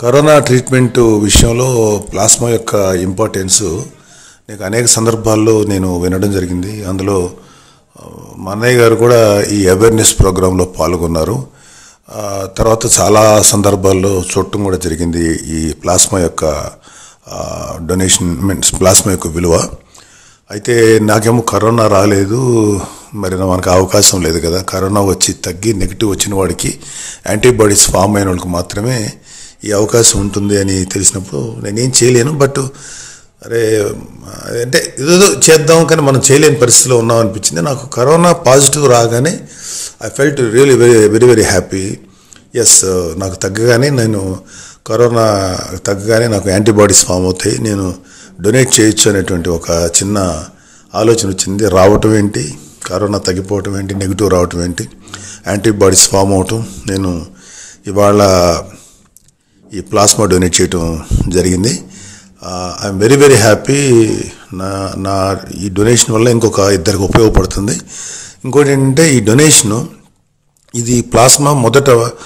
Corona treatment విషయంలో plasma యొక్క importance నీకు అనేక సందర్భాల్లో నేను వినడం జరిగింది. అందులో మా అన్నయ్య గారు కూడా ఈ అవేర్నెస్ ప్రోగ్రాంలో పాల్గొన్నారు. తర్వాత చాలా సందర్భాల్లో చూడటం కూడా జరిగింది ఈ ప్లాస్మా యొక్క డొనేషన్ మీన్స్ ప్లాస్మా యొక్క విలువ. అయితే నాకేమో కరోనా రాలేదు, మరి మనకు అవకాశం లేదు కదా. కరోనా వచ్చి తగ్గి నెగిటివ్ వచ్చిన వాడికి యాంటీబాడీస్ ఫామ్ అయిన వాళ్ళకి మాత్రమే ఈ అవకాశం ఉంటుంది అని తెలిసినప్పుడు నేనేం చేయలేను. బట్ అరే అంటే ఏదో చేద్దాం కానీ మనం చేయలేని పరిస్థితిలో ఉన్నాం అనిపించింది. నాకు కరోనా పాజిటివ్ రాగానే I felt really very very happy. Yes, నాకు తగ్గగానే కరోనా తగ్గగానే నాకు యాంటీబాడీస్ ఫామ్ అవుతాయి, నేను డొనేట్ చేయొచ్చు అనేటువంటి ఒక చిన్న ఆలోచన వచ్చింది. రావటం ఏంటి, కరోనా తగ్గిపోవటం ఏంటి, నెగిటివ్ రావటం ఏంటి, యాంటీబాడీస్ ఫామ్ అవటం. నేను ఇవాళ ఈ ప్లాస్మా డొనేట్ చేయటం జరిగింది. I'm very very happy. నా ఈ డొనేషన్ వల్ల ఇంకొక ఇద్దరికి ఉపయోగపడుతుంది. ఇంకోటి ఏంటంటే ఈ డొనేషను, ఇది ప్లాస్మా మొదట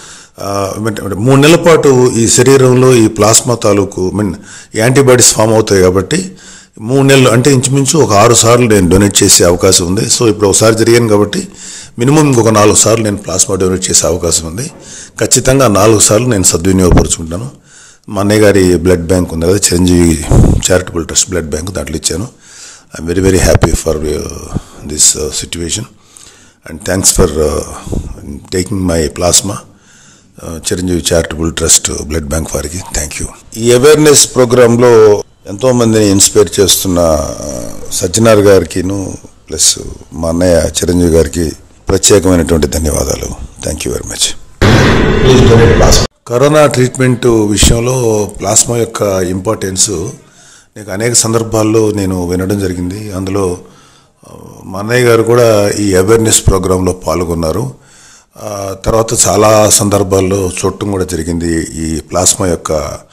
3 నెలల పాటు ఈ శరీరంలో ఈ ప్లాస్మా తాలూకు యాంటీబాడీస్ ఫామ్ అవుతాయి కాబట్టి 3 నెలలు అంటే ఇంచుమించు ఒక 6 సార్లు నేను డొనేట్ చేసే అవకాశం ఉంది. సో ఇప్పుడు ఒకసారి జరిగాను కాబట్టి మినిమం ఇంకొక 4 సార్లు నేను ప్లాస్మా డొనేట్ చేసే అవకాశం ఉంది. ఖచ్చితంగా 4 సార్లు నేను సద్వినియోగపరుచుకుంటాను. మా అన్నయ్య గారి బ్లడ్ బ్యాంక్ ఉంది కదా, Chiranjeevi charitable trust blood bank, దాంట్లో ఇచ్చాను. I'm very very happy for this situation and thanks for taking my plasma. Chiranjeevi charitable trust blood bank వారికి థ్యాంక్ యూ. ఈ అవేర్నెస్ ప్రోగ్రాంలో ఎంతోమందిని ఇన్స్పైర్ చేస్తున్న సజ్జనార్ గారికిను ప్లస్ మా అన్నయ్య చిరంజీవి గారికి ప్రత్యేకమైనటువంటి ధన్యవాదాలు. Thank you very much. Corona treatment విషయంలో ప్లాస్మా యొక్క ఇంపార్టెన్స్ నీకు అనేక సందర్భాల్లో నేను వినడం జరిగింది. అందులో మా అన్నయ్య గారు కూడా ఈ అవేర్నెస్ ప్రోగ్రాంలో పాల్గొన్నారు. తర్వాత చాలా సందర్భాల్లో చూడటం కూడా జరిగింది ఈ ప్లాస్మా యొక్క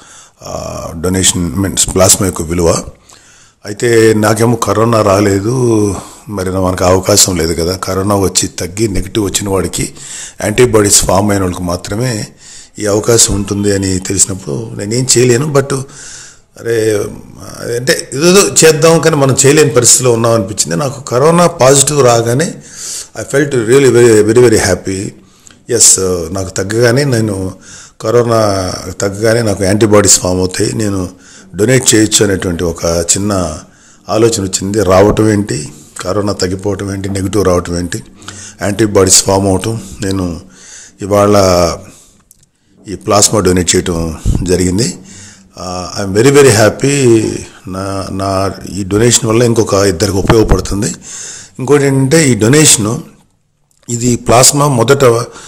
డొనేషన్ మీన్స్ ప్లాస్మా యొక్క విలువ. అయితే నాకేమో కరోనా రాలేదు, మరి మనకు అవకాశం లేదు కదా. కరోనా వచ్చి తగ్గి నెగిటివ్ వచ్చిన వాడికి యాంటీబాడీస్ ఫామ్ అయిన వాళ్ళకి మాత్రమే ఈ అవకాశం ఉంటుంది అని తెలిసినప్పుడు నేనేం చేయలేను. బట్ అరే అంటే ఏదో చేద్దాం కానీ మనం చేయలేని పరిస్థితిలో ఉన్నాం అనిపించింది. నాకు కరోనా పాజిటివ్ రాగానే I felt really very very happy. Yes, నాకు తగ్గగానే కరోనా తగ్గగానే నాకు యాంటీబాడీస్ ఫామ్ అవుతాయి, నేను డొనేట్ చేయొచ్చు అనేటువంటి ఒక చిన్న ఆలోచన వచ్చింది. రావటం ఏంటి, కరోనా తగ్గిపోవటం ఏంటి, నెగిటివ్ రావటం ఏంటి, యాంటీబాడీస్ ఫామ్ అవటం. నేను ఇవాళ ఈ ప్లాస్మా డొనేట్ చేయటం జరిగింది. I'm very very happy. నా ఈ డొనేషన్ వల్ల ఇంకొక ఇద్దరికి ఉపయోగపడుతుంది. ఇంకోటి ఏంటంటే ఈ డొనేషను, ఇది ప్లాస్మా మొదట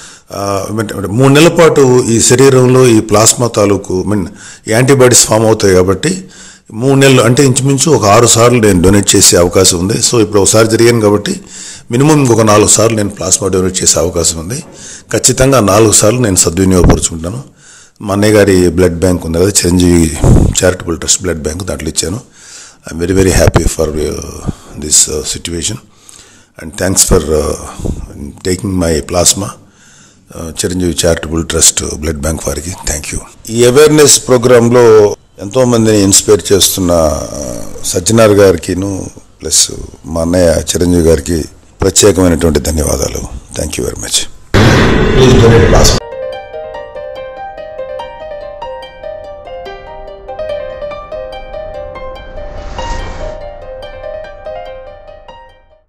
3 నెలల పాటు ఈ శరీరంలో ఈ ప్లాస్మా తాలూకు యాంటీబాడీస్ ఫామ్ అవుతాయి కాబట్టి 3 నెలలు అంటే ఇంచుమించు ఒక 6 సార్లు నేను డొనేట్ చేసే అవకాశం ఉంది. సో ఇప్పుడు ఒకసారి జరిగాను కాబట్టి మినిమం ఇంకొక 4 సార్లు నేను ప్లాస్మా డొనేట్ చేసే అవకాశం ఉంది. ఖచ్చితంగా 4 సార్లు నేను సద్వినియోగపరుచుకుంటాను. మా అన్నయ్య గారి బ్లడ్ బ్యాంక్ ఉంది కదా, Chiranjeevi charitable trust blood bank, దాంట్లో ఇచ్చాను. I'm very very happy for this situation and thanks for taking my plasma. Chiranjeevi charitable trust blood bank వారికి థ్యాంక్ యూ. ఈ అవేర్నెస్ ప్రోగ్రాంలో ఎంతోమందిని ఇన్స్పైర్ చేస్తున్న సజ్జనార్ గారికిను ప్లస్ మా అన్నయ్య చిరంజీవి గారికి ప్రత్యేకమైనటువంటి ధన్యవాదాలు. Thank you very much.